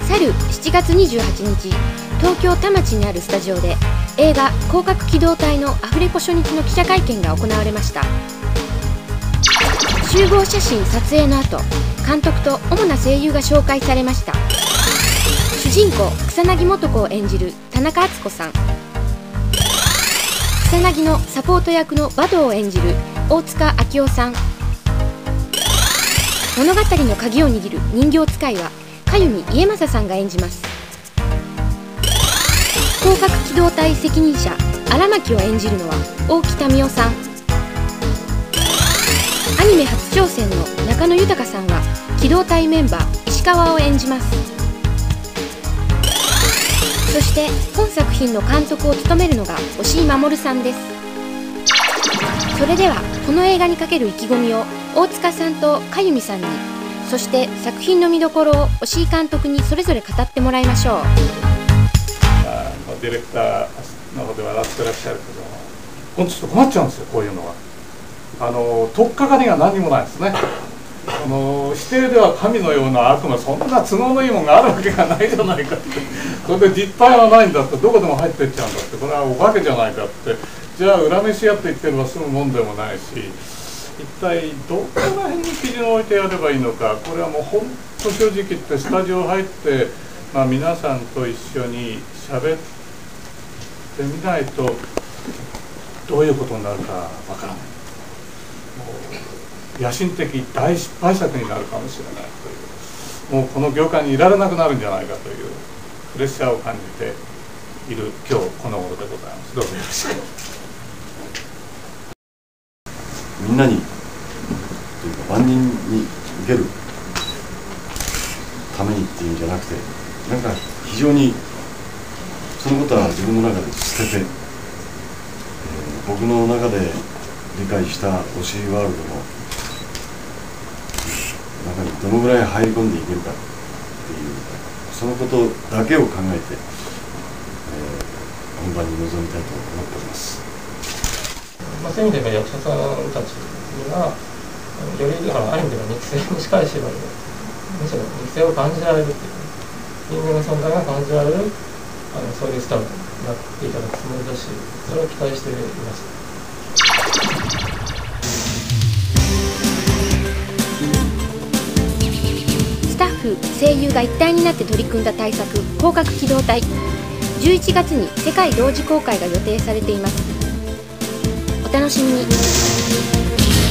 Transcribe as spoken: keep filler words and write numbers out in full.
去るしちがつにじゅうはちにち、東京田町にあるスタジオで映画「広角機動隊」のアフレコ初日の記者会見が行われました。集合写真撮影の後、監督と主な声優が紹介されました。主人公草薙素子を演じる田中敦子さん、草薙のサポート役のバドを演じる大塚明夫さん、物語の鍵を握る人形使いは香弓家正さんが演じます。広角機動隊責任者荒牧を演じるのは大木民生さん、アニメ初挑戦の中野豊さんは機動隊メンバー石川を演じます。そして本作品の監督を務めるのが押井守さんです。それではこの映画にかける意気込みを大塚さんと香弓さんに、そして作品の見どころを押井監督にそれぞれ語ってもらいましょう。 ディレクターの方で笑ってらっしゃるけど、本当ちょっと困っちゃうんですよ、こういうのは。あの取っかかりが何もないですね。あの指定では神のような悪魔、そんな都合のいいものがあるわけがないじゃないかって、それで実態はないんだって、どこでも入ってっちゃうんだって、これはお化けじゃないかって、じゃあ裏飯屋って言ってれば済むもんでもないし、一体どこら辺に基準を置いてやればいいのか、これはもう本当正直言ってスタジオ入って、まあ、皆さんと一緒に喋ってみないとどういうことになるかわからない。野心的大失敗作になるかもしれないという、もうこの業界にいられなくなるんじゃないかというプレッシャーを感じている今日この頃でございます。どうぞよろしく。 みんなにというか万人に受けるためにっていうんじゃなくて、なんか非常にそのことは自分の中で捨てて、えー、僕の中で理解した押井ワールドの中にどのぐらい入り込んでいけるかっていう、そのことだけを考えて、えー、本番に臨みたいと思っております。 まあ、そういう意味では役者さんたちにはよりある意味では肉声に近い芝居で、むしろ肉声を感じられるっていう、人間の存在が感じられる、あのそういうスタイルになっていただくつもりだし、それを期待しています。 スタッフ声優が一体になって取り組んだ大作「広角機動隊」、じゅういちがつに世界同時公開が予定されています。お楽しみに。